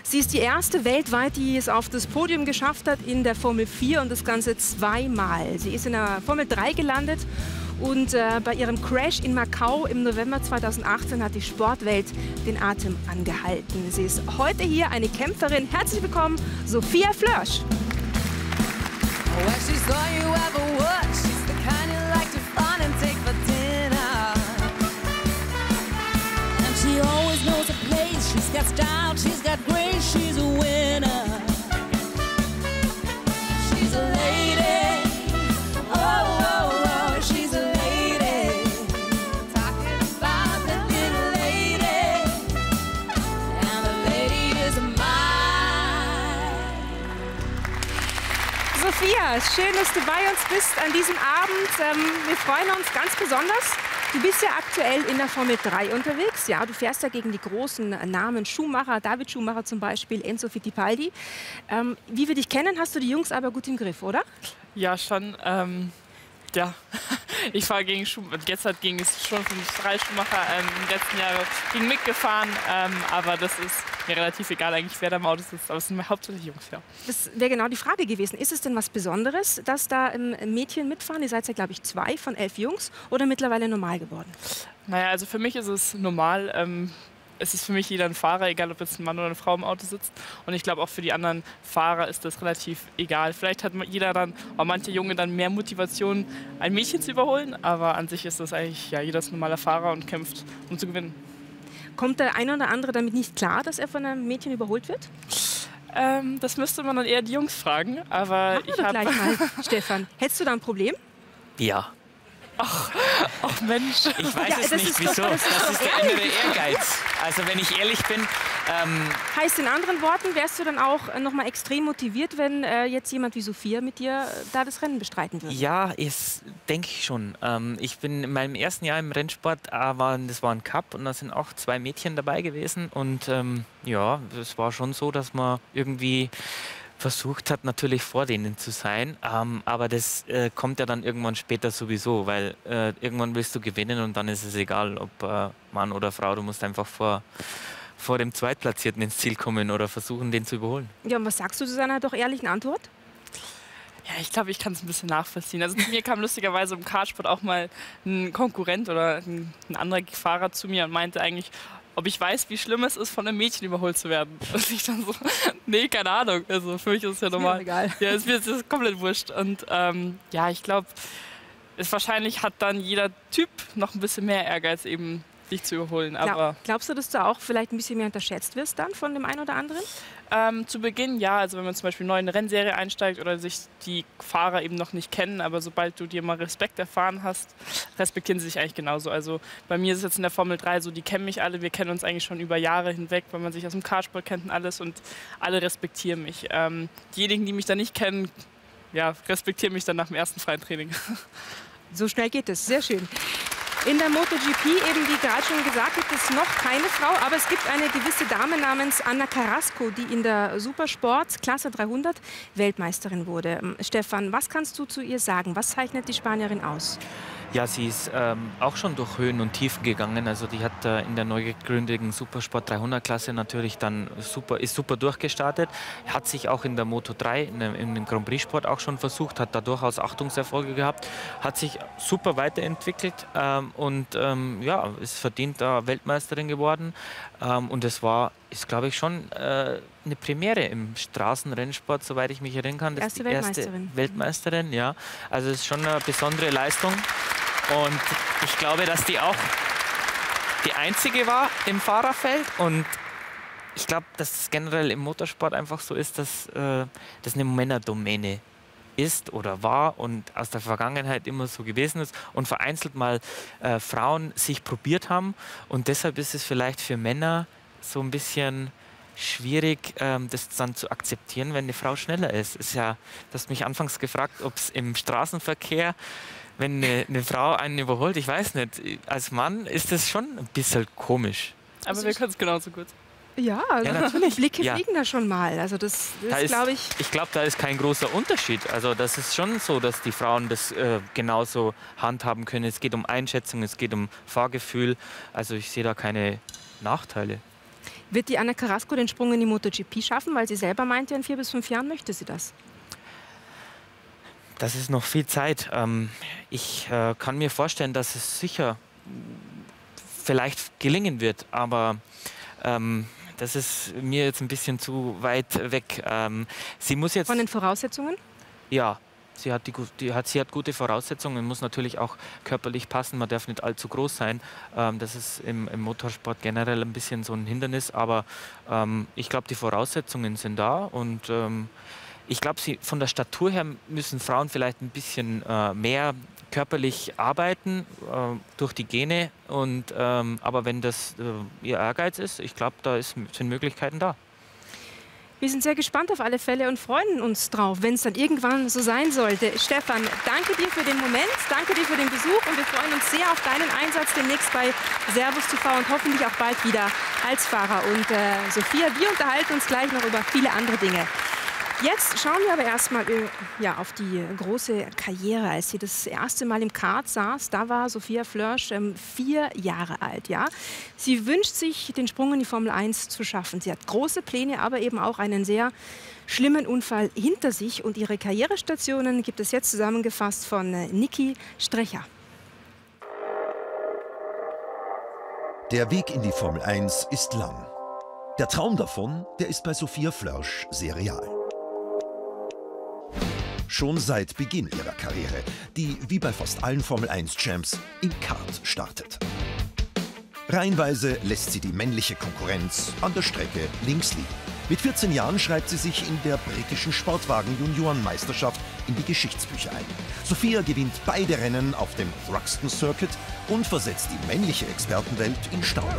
Sie ist die erste weltweit, die es auf das Podium geschafft hat in der Formel 4 und das Ganze zweimal. Sie ist in der Formel 3 gelandet und bei ihrem Crash in Macau im November 2018 hat die Sportwelt den Atem angehalten. Sie ist heute hier eine Kämpferin. Herzlich willkommen, Sophia Flörsch. She always knows a place, she's got style, she's got grace, she's a winner. She's a lady, oh, oh, oh, she's a lady. Talking about the little lady, and the lady is mine. Sophia, schön, dass du bei uns bist an diesem Abend. Wir freuen uns ganz besonders. Du bist ja aktuell in der Formel 3 unterwegs. Ja, du fährst ja gegen die großen Namen Schumacher, David Schumacher zum Beispiel, Enzo Fittipaldi. Wie wir dich kennen, hast du die Jungs aber gut im Griff, oder? Ja, schon. Ja, ich fahre gegen Schumacher. Jetzt hat gegen schon 3 Schumacher im letzten Jahr gegen mitgefahren. Aber das ist mir relativ egal eigentlich, wer da im Auto sitzt. Aber es sind hauptsächlich Jungs, ja. Das wäre genau die Frage gewesen. Ist es denn was Besonderes, dass da Mädchen mitfahren? Ihr seid ja, glaube ich, 2 von 11 Jungs oder mittlerweile normal geworden? Naja, also für mich ist es normal. Es ist für mich jeder ein Fahrer, egal ob jetzt ein Mann oder eine Frau im Auto sitzt. Und ich glaube, auch für die anderen Fahrer ist das relativ egal. Vielleicht hat jeder dann, auch manche Junge dann mehr Motivation, ein Mädchen zu überholen. Aber an sich ist das eigentlich, ja, jeder ist ein normaler Fahrer und kämpft, um zu gewinnen. Kommt der eine oder andere damit nicht klar, dass er von einem Mädchen überholt wird? Das müsste man dann eher die Jungs fragen. Aber Machen wir doch gleich mal, Stefan. Hättest du da ein Problem? Ja. Ach Mensch. Ich weiß Ja, es das nicht, ist wieso. doch- das ist Das doch ist der innere Ehrgeiz. Also wenn ich ehrlich bin, Heißt in anderen Worten, wärst du dann auch noch mal extrem motiviert, wenn jetzt jemand wie Sophia mit dir da das Rennen bestreiten würde? ja, denke ich schon. Ich bin in meinem ersten Jahr im Rennsport, das war ein Cup und da sind auch 2 Mädchen dabei gewesen. Und ja, es war schon so, dass man irgendwie versucht hat, natürlich vor denen zu sein. Aber das kommt ja dann irgendwann später sowieso, weil irgendwann willst du gewinnen und dann ist es egal, ob Mann oder Frau. Du musst einfach vor dem Zweitplatzierten ins Ziel kommen oder versuchen, den zu überholen. Ja, und was sagst du zu seiner doch ehrlichen Antwort? Ja, ich glaube, ich kann es ein bisschen nachvollziehen. Also zu mir kam lustigerweise im Kartsport auch mal ein Konkurrent oder ein anderer Fahrer zu mir und meinte eigentlich, ob ich weiß, wie schlimm es ist, von einem Mädchen überholt zu werden. Und ich dann so, nee, keine Ahnung. Also für mich ist es ja normal. Mir egal. Ja, ist mir ist komplett wurscht. Und ja, ich glaube, wahrscheinlich hat dann jeder Typ noch ein bisschen mehr Ehrgeiz, eben dich zu überholen. Aber Glaubst du, dass du auch vielleicht ein bisschen mehr unterschätzt wirst dann von dem einen oder anderen? zu Beginn ja, also wenn man zum Beispiel neu in eine Rennserie einsteigt oder sich die Fahrer eben noch nicht kennen, aber sobald du dir mal Respekt erfahren hast, respektieren sie sich eigentlich genauso. Also bei mir ist es jetzt in der Formel 3 so, die kennen mich alle, wir kennen uns eigentlich schon über Jahre hinweg, weil man sich aus dem Kartsport kennt und alles und alle respektieren mich. Diejenigen, die mich da nicht kennen, ja, respektieren mich dann nach dem ersten freien Training. So schnell geht es, sehr schön. In der MotoGP, eben wie gerade schon gesagt, gibt es noch keine Frau, aber es gibt eine gewisse Dame namens Ana Carrasco, die in der Supersport Klasse 300 Weltmeisterin wurde. Stefan, was kannst du zu ihr sagen? Was zeichnet die Spanierin aus? Ja, sie ist auch schon durch Höhen und Tiefen gegangen. Also die hat in der neu gegründeten Supersport 300 Klasse natürlich dann super durchgestartet. Hat sich auch in der Moto 3, in dem Grand Prix Sport auch schon versucht, hat da durchaus Achtungserfolge gehabt, hat sich super weiterentwickelt und ja, ist verdient da Weltmeisterin geworden. Und es ist glaube ich schon eine Premiere im Straßenrennsport, soweit ich mich erinnern kann. Das ist die erste Weltmeisterin, ja. Also es ist schon eine besondere Leistung. Und ich glaube, dass die auch die einzige war im Fahrerfeld. Und ich glaube, dass es generell im Motorsport einfach so ist, dass das eine Männerdomäne ist oder war und aus der Vergangenheit immer so gewesen ist und vereinzelt mal Frauen sich probiert haben. Und deshalb ist es vielleicht für Männer so ein bisschen schwierig, das dann zu akzeptieren, wenn eine Frau schneller ist. Du hast mich anfangs gefragt, ob es im Straßenverkehr, wenn eine Frau einen überholt, ich weiß nicht, als Mann ist das schon ein bisschen komisch. Aber wir können es genauso gut. Ja, also Ja, natürlich. Blicke Ja. fliegen da schon mal. Also das glaube ich... Ich glaube, da ist kein großer Unterschied. Also das ist schon so, dass die Frauen das genauso handhaben können. Es geht um Einschätzung, es geht um Fahrgefühl. Also ich sehe da keine Nachteile. Wird die Anna Carrasco den Sprung in die MotoGP schaffen? Weil sie selber meinte, in 4 bis 5 Jahren möchte sie das. Das ist noch viel Zeit. Ich kann mir vorstellen, dass es sicher vielleicht gelingen wird, aber das ist mir jetzt ein bisschen zu weit weg. Sie muss jetzt von den Voraussetzungen? Ja, sie hat gute Voraussetzungen, muss natürlich auch körperlich passen, man darf nicht allzu groß sein. Das ist im Motorsport generell ein bisschen so ein Hindernis, aber ich glaube, die Voraussetzungen sind da und ich glaube, von der Statur her müssen Frauen vielleicht ein bisschen mehr körperlich arbeiten durch die Gene. Aber wenn das ihr Ehrgeiz ist, ich glaube, sind Möglichkeiten da. Wir sind sehr gespannt auf alle Fälle und freuen uns drauf, wenn es dann irgendwann so sein sollte. Stefan, danke dir für den Moment, danke dir für den Besuch und wir freuen uns sehr auf deinen Einsatz demnächst bei Servus TV und hoffentlich auch bald wieder als Fahrer. Und Sophia, wir unterhalten uns gleich noch über viele andere Dinge. Jetzt schauen wir aber erstmal auf die große Karriere. Als sie das erste Mal im Kart saß, da war Sophia Flörsch 4 Jahre alt. Ja? Sie wünscht sich, den Sprung in die Formel 1 zu schaffen. Sie hat große Pläne, aber eben auch einen sehr schlimmen Unfall hinter sich. Und ihre Karrierestationen gibt es jetzt zusammengefasst von Niki Strecher. Der Weg in die Formel 1 ist lang. Der Traum davon, der ist bei Sophia Flörsch sehr real. Schon seit Beginn ihrer Karriere, die wie bei fast allen Formel-1-Champs im Kart startet. Reihenweise lässt sie die männliche Konkurrenz an der Strecke links liegen. Mit 14 Jahren schreibt sie sich in der britischen Sportwagen-Juniorenmeisterschaft in die Geschichtsbücher ein. Sophia gewinnt beide Rennen auf dem Thruxton Circuit und versetzt die männliche Expertenwelt in Staunen.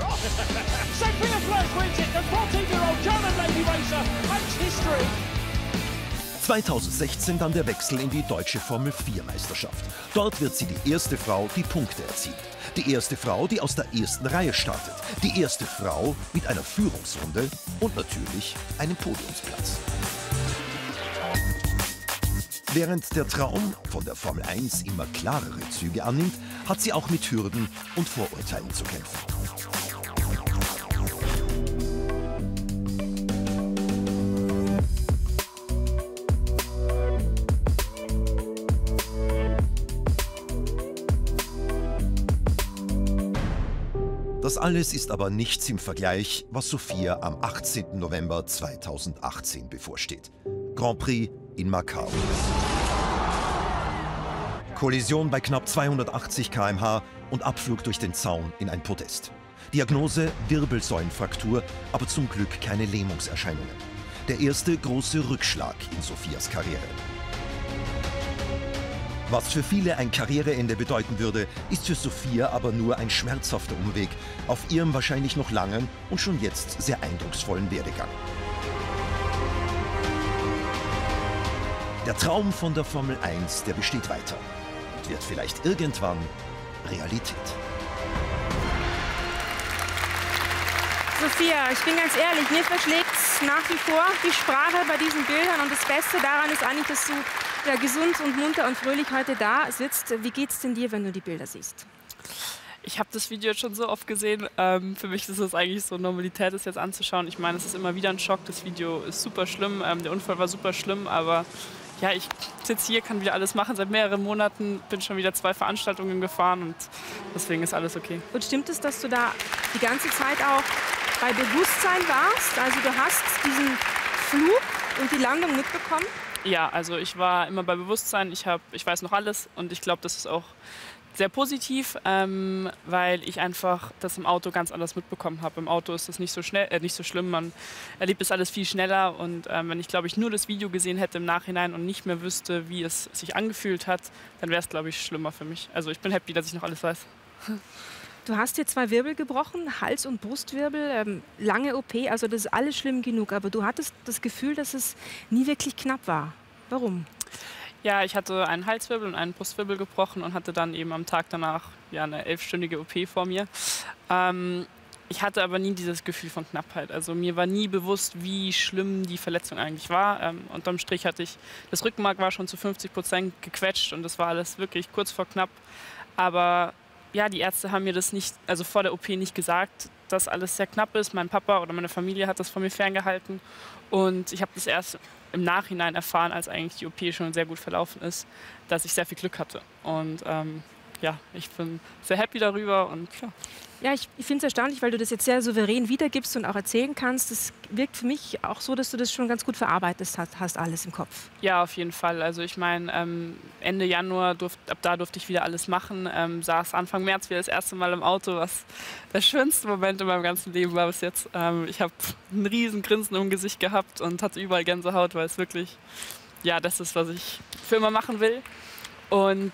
2016 dann der Wechsel in die deutsche Formel-4-Meisterschaft. Dort wird sie die erste Frau, die Punkte erzielt. Die erste Frau, die aus der ersten Reihe startet. Die erste Frau mit einer Führungsrunde und natürlich einem Podiumsplatz. Während der Traum von der Formel 1 immer klarere Züge annimmt, hat sie auch mit Hürden und Vorurteilen zu kämpfen. Das alles ist aber nichts im Vergleich, was Sophia am 18. November 2018 bevorsteht. Grand Prix in Macau. Kollision bei knapp 280 km/h und Abflug durch den Zaun in ein Podest. Diagnose Wirbelsäulenfraktur, aber zum Glück keine Lähmungserscheinungen. Der erste große Rückschlag in Sophias Karriere. Was für viele ein Karriereende bedeuten würde, ist für Sophia aber nur ein schmerzhafter Umweg auf ihrem wahrscheinlich noch langen und schon jetzt sehr eindrucksvollen Werdegang. Der Traum von der Formel 1, der besteht weiter und wird vielleicht irgendwann Realität. Sophia, ich bin ganz ehrlich, mir verschlägt nach wie vor die Sprache bei diesen Bildern und das Beste daran ist eigentlich, dass du gesund und munter und fröhlich heute da sitzt. Wie geht's denn dir, wenn du die Bilder siehst? Ich habe das Video schon so oft gesehen. Für mich ist es eigentlich so Normalität, das jetzt anzuschauen. Ich meine, es ist immer wieder ein Schock. Das Video ist super schlimm. Der Unfall war super schlimm, aber ja, ich sitze hier, kann wieder alles machen. Seit mehreren Monaten bin schon wieder 2 Veranstaltungen gefahren und deswegen ist alles okay. Und stimmt es, dass du da die ganze Zeit auch bei Bewusstsein warst? Also du hast diesen Flug und die Landung mitbekommen? Ja, also ich war immer bei Bewusstsein. Ich weiß noch alles und ich glaube, das ist auch sehr positiv, weil ich einfach das im Auto ganz anders mitbekommen habe. Im Auto ist das nicht so schlimm, man erlebt das alles viel schneller und wenn ich, glaube ich, nur das Video gesehen hätte im Nachhinein und nicht mehr wüsste, wie es sich angefühlt hat, dann wäre es, glaube ich, schlimmer für mich. Also ich bin happy, dass ich noch alles weiß. Du hast dir 2 Wirbel gebrochen, Hals- und Brustwirbel, lange OP, also das ist alles schlimm genug. Aber du hattest das Gefühl, dass es nie wirklich knapp war. Warum? Ja, ich hatte einen Halswirbel und einen Brustwirbel gebrochen und hatte dann eben am Tag danach eine 11-stündige OP vor mir. Ich hatte aber nie dieses Gefühl von Knappheit. Also mir war nie bewusst, wie schlimm die Verletzung eigentlich war. Unterm Strich hatte ich, das Rückenmark war schon zu 50% gequetscht und das war alles wirklich kurz vor knapp. Aber ja, die Ärzte haben mir das nicht, also vor der OP nicht gesagt, das alles sehr knapp ist. Mein Papa oder meine Familie hat das von mir ferngehalten. Und ich habe das erst im Nachhinein erfahren, als eigentlich die OP schon sehr gut verlaufen ist, dass ich sehr viel Glück hatte. Und ja, ich bin sehr happy darüber und ja. Ja, ich finde es erstaunlich, weil du das jetzt sehr souverän wiedergibst und auch erzählen kannst. Es wirkt für mich auch so, dass du das schon ganz gut verarbeitet hast alles im Kopf. Ja, auf jeden Fall. Also ich meine, Ende Januar, ab da durfte ich wieder alles machen. Saß Anfang März wieder das erste Mal im Auto, was der schönste Moment in meinem ganzen Leben war bis jetzt. Ich habe ein riesen Grinsen im Gesicht gehabt und hatte überall Gänsehaut, weil es wirklich, ja, das ist, was ich für immer machen will. Und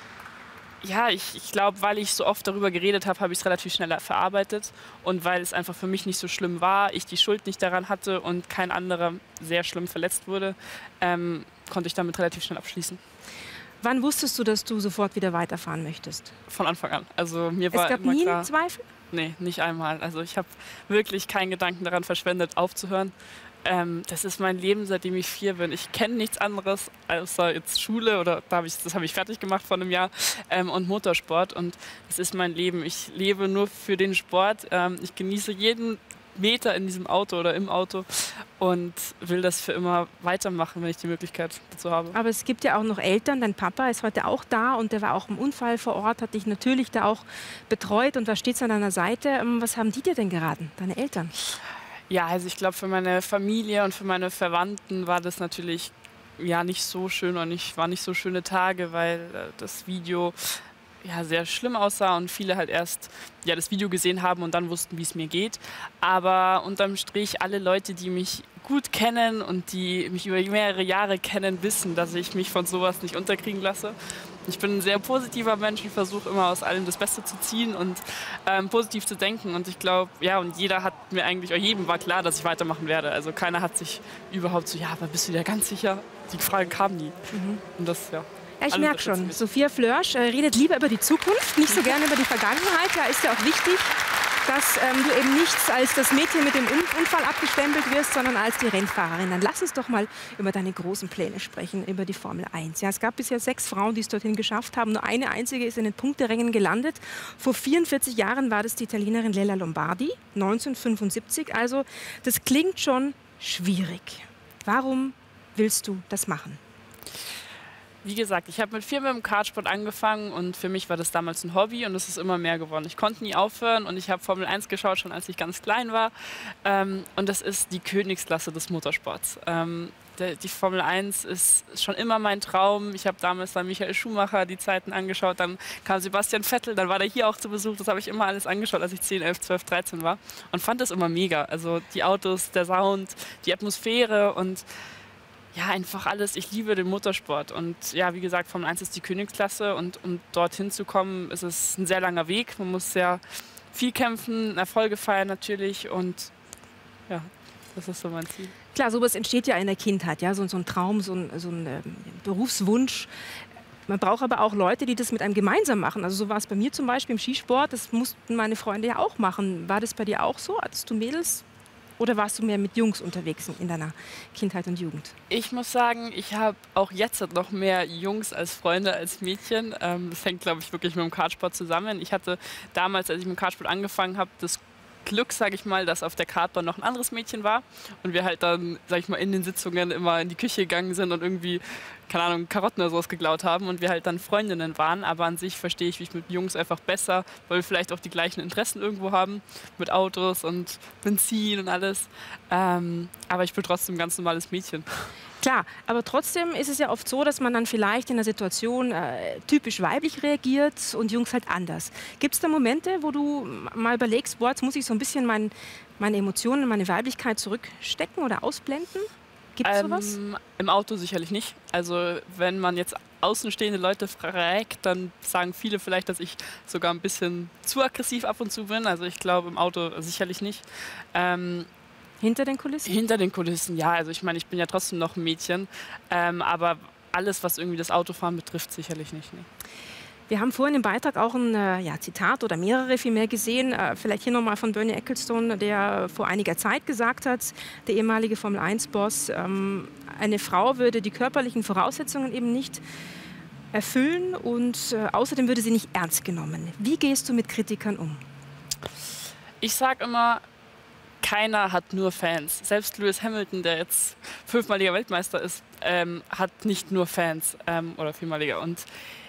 ja, ich glaube, weil ich so oft darüber geredet habe, habe ich es relativ schnell verarbeitet. Und weil es einfach für mich nicht so schlimm war, ich die Schuld nicht daran hatte und kein anderer sehr schlimm verletzt wurde, konnte ich damit relativ schnell abschließen. Wann wusstest du, dass du sofort wieder weiterfahren möchtest? Von Anfang an. Also mir war Es gab immer nie klar, einen Zweifel? Nee, nicht einmal. Also ich habe wirklich keinen Gedanken daran verschwendet, aufzuhören. Das ist mein Leben, seitdem ich 4 bin. Ich kenne nichts anderes außer jetzt Schule oder das habe ich fertig gemacht vor einem Jahr und Motorsport. Und das ist mein Leben. Ich lebe nur für den Sport. Ich genieße jeden Meter in diesem Auto oder im Auto und will das für immer weitermachen, wenn ich die Möglichkeit dazu habe. Aber es gibt ja auch noch Eltern. Dein Papa ist heute auch da und der war auch im Unfall vor Ort, hat dich natürlich da auch betreut und da steht an deiner Seite. Was haben die dir denn geraten, deine Eltern? Ja, also ich glaube, für meine Familie und für meine Verwandten war das natürlich ja nicht so schön und waren nicht so schöne Tage, weil das Video ja sehr schlimm aussah und viele halt erst ja das Video gesehen haben und dann wussten, wie es mir geht. Aber unterm Strich alle Leute, die mich gut kennen und die mich über mehrere Jahre kennen, wissen, dass ich mich von sowas nicht unterkriegen lasse. Ich bin ein sehr positiver Mensch und versuche immer aus allem das Beste zu ziehen und positiv zu denken. Und ich glaube, ja, und jeder hat mir eigentlich, oder jedem war klar, dass ich weitermachen werde. Also keiner hat sich überhaupt so, ja, aber bist du dir ganz sicher? Die Frage kam nie. Und das, ja. Ja, ich merke schon, Sophia Flörsch redet lieber über die Zukunft, nicht so gerne über die Vergangenheit. Da ist ja auch wichtig, dass du eben nicht als das Mädchen mit dem Unfall abgestempelt wirst, sondern als die Rennfahrerin. Dann lass uns doch mal über deine großen Pläne sprechen, über die Formel 1. Ja, es gab bisher 6 Frauen, die es dorthin geschafft haben. Nur eine einzige ist in den Punkterängen gelandet. Vor 44 Jahren war das die Italienerin Lella Lombardi, 1975. Also das klingt schon schwierig. Warum willst du das machen? Wie gesagt, ich habe mit 4 mit dem Kartsport angefangen und für mich war das damals ein Hobby und es ist immer mehr geworden. Ich konnte nie aufhören und ich habe Formel 1 geschaut, schon als ich ganz klein war. Und das ist die Königsklasse des Motorsports. Die Formel 1 ist schon immer mein Traum. Ich habe damals dann Michael Schumacher die Zeiten angeschaut, dann kam Sebastian Vettel, dann war der hier auch zu Besuch. Das habe ich immer alles angeschaut, als ich 10, 11, 12, 13 war und fand das immer mega. Also die Autos, der Sound, die Atmosphäre und ja, einfach alles. Ich liebe den Motorsport und ja, wie gesagt, Formel 1 ist die Königsklasse und um dorthin zu kommen, ist es ein sehr langer Weg. Man muss sehr viel kämpfen, Erfolge feiern natürlich und ja, das ist so mein Ziel. Klar, sowas entsteht ja in der Kindheit, ja, so ein Traum, so ein Berufswunsch. Man braucht aber auch Leute, die das mit einem gemeinsam machen. Also so war es bei mir zum Beispiel im Skisport, das mussten meine Freunde ja auch machen. War das bei dir auch so? Hattest du Mädels? Oder warst du mehr mit Jungs unterwegs in deiner Kindheit und Jugend? Ich muss sagen, ich habe auch jetzt noch mehr Jungs als Freunde als Mädchen. Das hängt, glaube ich, wirklich mit dem Kartsport zusammen. Ich hatte damals, als ich mit dem Kartsport angefangen habe, das Glück, sage ich mal, dass auf der Kartbahn noch ein anderes Mädchen war und wir halt dann, sage ich mal, in den Sitzungen immer in die Küche gegangen sind und irgendwie, keine Ahnung, Karotten oder sowas geklaut haben und wir halt dann Freundinnen waren. Aber an sich verstehe ich mich mit Jungs einfach besser, weil wir vielleicht auch die gleichen Interessen irgendwo haben mit Autos und Benzin und alles. Aber ich bin trotzdem ein ganz normales Mädchen. Klar, aber trotzdem ist es ja oft so, dass man dann vielleicht in einer Situation typisch weiblich reagiert und Jungs halt anders. Gibt es da Momente, wo du mal überlegst, boah, jetzt muss ich so ein bisschen meine Emotionen, meine Weiblichkeit zurückstecken oder ausblenden? Gibt es sowas? Im Auto sicherlich nicht. Also wenn man jetzt außenstehende Leute fragt, dann sagen viele vielleicht, dass ich sogar ein bisschen zu aggressiv ab und zu bin. Also ich glaube im Auto sicherlich nicht. Hinter den Kulissen? Hinter den Kulissen, ja. Also ich meine, ich bin ja trotzdem noch ein Mädchen. Aber alles, was irgendwie das Autofahren betrifft, sicherlich nicht. Nee. Wir haben vorhin im Beitrag auch ein Zitat oder mehrere vielmehr gesehen. Vielleicht hier nochmal von Bernie Ecclestone, der vor einiger Zeit gesagt hat, der ehemalige Formel-1-Boss, eine Frau würde die körperlichen Voraussetzungen eben nicht erfüllen und außerdem würde sie nicht ernst genommen. Wie gehst du mit Kritikern um? Ich sage immer, keiner hat nur Fans. Selbst Lewis Hamilton, der jetzt 5-maliger Weltmeister ist, hat nicht nur Fans oder 4-maliger. Und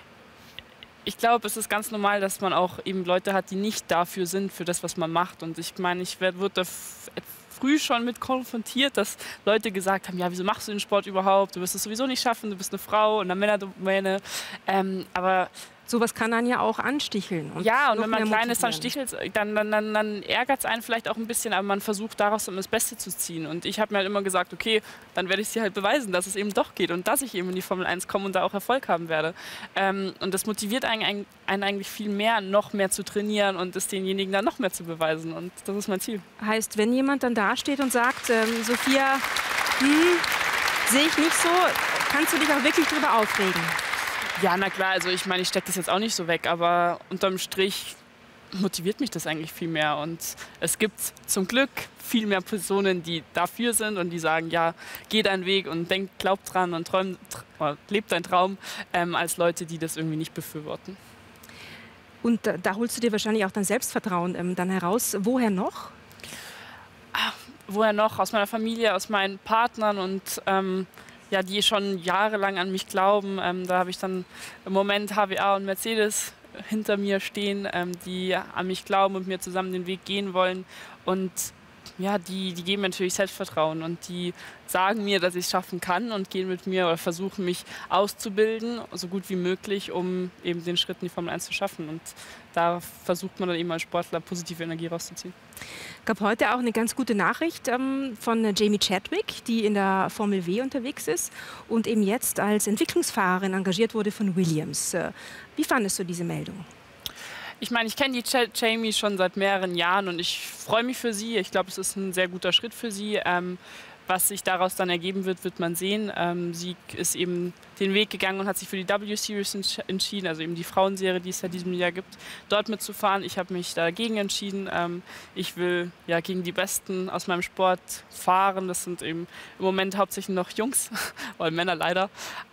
ich glaube, es ist ganz normal, dass man auch eben Leute hat, die nicht dafür sind, für das, was man macht. Und ich meine, ich wurde da früh schon mit konfrontiert, dass Leute gesagt haben, ja, wieso machst du den Sport überhaupt? Du wirst es sowieso nicht schaffen, du bist eine Frau und eine Männerdomäne. Aber sowas kann dann ja auch ansticheln. Und ja, und wenn man klein ist, dann stichelt dann ärgert es einen vielleicht auch ein bisschen, aber man versucht daraus immer das Beste zu ziehen. Und ich habe mir halt immer gesagt, okay, dann werde ich dir halt beweisen, dass es eben doch geht und dass ich eben in die Formel 1 komme und da auch Erfolg haben werde. Und das motiviert einen eigentlich viel mehr, noch mehr zu trainieren und es denjenigen dann noch mehr zu beweisen. Und das ist mein Ziel. Heißt, wenn jemand dann dasteht und sagt, Sophia, sehe ich nicht so, kannst du dich auch wirklich drüber aufregen? Ja, na klar, also ich meine, ich stecke das jetzt auch nicht so weg, aber unterm Strich motiviert mich das eigentlich viel mehr. Und es gibt zum Glück viel mehr Personen, die dafür sind und die sagen, ja, geh deinen Weg und glaub dran und leb deinen Traum, als Leute, die das irgendwie nicht befürworten. Und da holst du dir wahrscheinlich auch dein Selbstvertrauen dann heraus. Woher noch? Woher noch? Aus meiner Familie, aus meinen Partnern und ja, die schon jahrelang an mich glauben. Da habe ich dann im Moment HWA und Mercedes hinter mir stehen, die an mich glauben und mir zusammen den Weg gehen wollen. Und ja, die geben mir natürlich Selbstvertrauen und die sagen mir, dass ich es schaffen kann und gehen mit mir oder versuchen mich auszubilden, so gut wie möglich, um eben den Schritt in die Formel 1 zu schaffen. Und da versucht man dann eben als Sportler positive Energie rauszuziehen. Gab heute auch eine ganz gute Nachricht von Jamie Chadwick, die in der Formel W unterwegs ist und eben jetzt als Entwicklungsfahrerin engagiert wurde von Williams. Wie fandest du diese Meldung? Ich meine, ich kenne die Jamie schon seit mehreren Jahren und ich freue mich für sie. Ich glaube, es ist ein sehr guter Schritt für sie. Was sich daraus dann ergeben wird, wird man sehen. Sie ist eben den Weg gegangen und hat sich für die W-Series entschieden, also eben die Frauenserie, die es seit diesem Jahr gibt, dort mitzufahren. Ich habe mich dagegen entschieden. Ich will ja gegen die Besten aus meinem Sport fahren. Das sind eben im Moment hauptsächlich noch Jungs, oder Männer leider.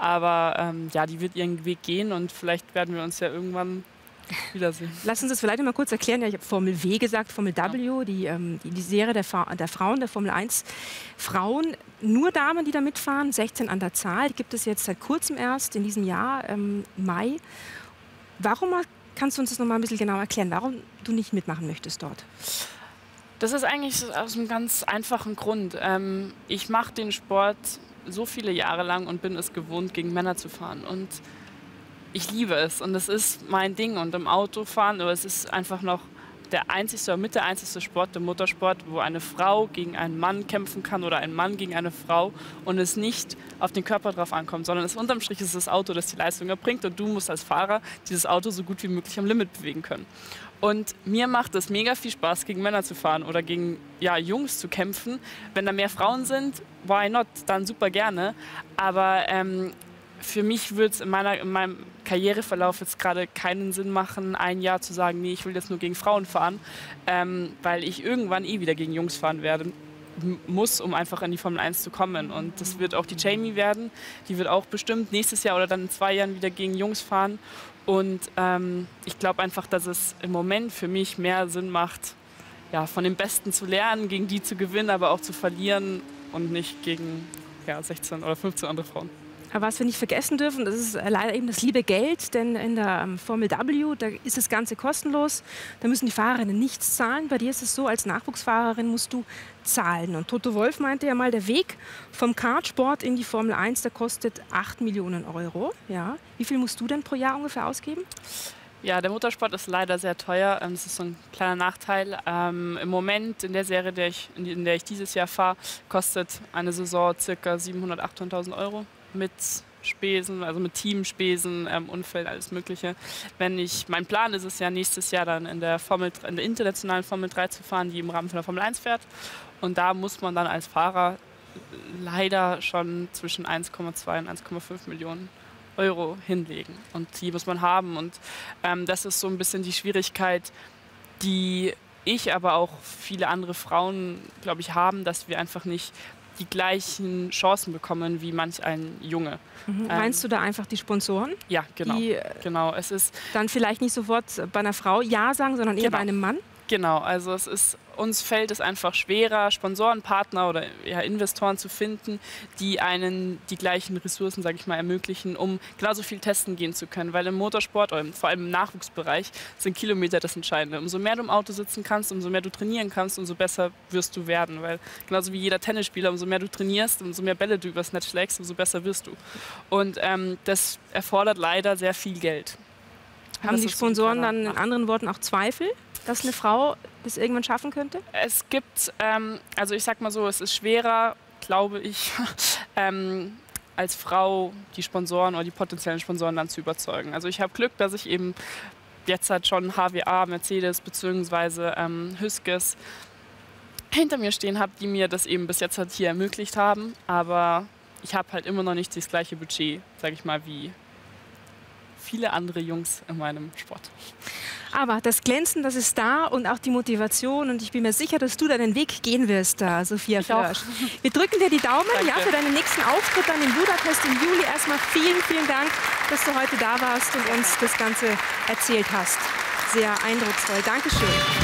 Aber ja, die wird ihren Weg gehen und vielleicht werden wir uns ja irgendwann wiedersehen. Lass uns das vielleicht mal kurz erklären. Ja, ich habe Formel W gesagt, Formel W, die Serie der Frauen, der Formel 1. Frauen, nur Damen, die da mitfahren, 16 an der Zahl. Die gibt es jetzt seit kurzem erst, in diesem Jahr, Mai. Warum, kannst du uns das noch mal ein bisschen genauer erklären, warum du nicht mitmachen möchtest dort? Das ist eigentlich aus einem ganz einfachen Grund. Ich mache den Sport so viele Jahre lang und bin es gewohnt, gegen Männer zu fahren. Und ich liebe es und es ist mein Ding und im Autofahren, aber es ist einfach noch der einzigste Sport, der Motorsport, wo eine Frau gegen einen Mann kämpfen kann oder ein Mann gegen eine Frau und es nicht auf den Körper drauf ankommt, sondern unterm Strich ist das Auto, das die Leistung erbringt und du musst als Fahrer dieses Auto so gut wie möglich am Limit bewegen können. Und mir macht es mega viel Spaß, gegen Männer zu fahren oder gegen Jungs zu kämpfen. Wenn da mehr Frauen sind, why not, dann super gerne, aber für mich würde es in meinem Karriereverlauf jetzt gerade keinen Sinn machen, ein Jahr zu sagen, nee, ich will jetzt nur gegen Frauen fahren, weil ich irgendwann wieder gegen Jungs fahren muss, um einfach in die Formel 1 zu kommen. Und das wird auch die Jamie werden. Die wird auch bestimmt nächstes Jahr oder dann in 2 Jahren wieder gegen Jungs fahren. Und ich glaube einfach, dass es im Moment für mich mehr Sinn macht, ja, von den Besten zu lernen, gegen die zu gewinnen, aber auch zu verlieren und nicht gegen 16 oder 15 andere Frauen. Aber was wir nicht vergessen dürfen, das ist leider eben das liebe Geld, denn in der Formel W, da ist das Ganze kostenlos, da müssen die Fahrerinnen nichts zahlen. Bei dir ist es so, als Nachwuchsfahrerin musst du zahlen. Und Toto Wolff meinte ja mal, der Weg vom Kartsport in die Formel 1, der kostet 8 Millionen Euro. Ja. Wie viel musst du denn pro Jahr ungefähr ausgeben? Ja, der Motorsport ist leider sehr teuer. Das ist so ein kleiner Nachteil. Im Moment in der Serie, in der ich dieses Jahr fahre, kostet eine Saison ca. 700.000, 800.000 Euro. Mit Spesen, also mit Teamspesen, Unfällen, alles Mögliche. Mein Plan ist es ja, nächstes Jahr dann in der internationalen Formel 3 zu fahren, die im Rahmen von der Formel 1 fährt. Und da muss man dann als Fahrer leider schon zwischen 1,2 und 1,5 Millionen Euro hinlegen. Und die muss man haben. Und das ist so ein bisschen die Schwierigkeit, die ich, aber auch viele andere Frauen, glaube ich, haben, dass wir einfach nicht die gleichen Chancen bekommen wie manch ein Junge. Meinst du da einfach die Sponsoren? Ja, genau. Die genau. Es ist dann vielleicht nicht sofort bei einer Frau Ja sagen, sondern eher bei einem Mann? Genau, also uns fällt es einfach schwerer, Sponsoren, Partner oder ja, Investoren zu finden, die einen die gleichen Ressourcen, sage ich mal, ermöglichen, um genauso viel testen gehen zu können. Weil im Motorsport oder vor allem im Nachwuchsbereich sind Kilometer das Entscheidende. Umso mehr du im Auto sitzen kannst, umso mehr du trainieren kannst, umso besser wirst du werden. Weil genauso wie jeder Tennisspieler, umso mehr du trainierst, umso mehr Bälle du übers Netz schlägst, umso besser wirst du. Und das erfordert leider sehr viel Geld. Haben die Sponsoren dann in anderen Worten auch Zweifel, dass eine Frau das irgendwann schaffen könnte? Es gibt, also ich sag mal so, es ist schwerer, glaube ich, als Frau die Sponsoren oder die potenziellen Sponsoren dann zu überzeugen. Also ich habe Glück, dass ich eben jetzt halt schon HWA, Mercedes bzw. Hüskes hinter mir stehen habe, die mir das eben bis jetzt halt hier ermöglicht haben. Aber ich habe halt immer noch nicht das gleiche Budget, sage ich mal, wie viele andere Jungs in meinem Sport. Aber das Glänzen, das ist da und auch die Motivation. Und ich bin mir sicher, dass du deinen Weg gehen wirst, Sophia Flörsch. Wir drücken dir die Daumen für deinen nächsten Auftritt dann in Budapest im Juli. Erstmal vielen, vielen Dank, dass du heute da warst und uns das Ganze erzählt hast. Sehr eindrucksvoll. Dankeschön.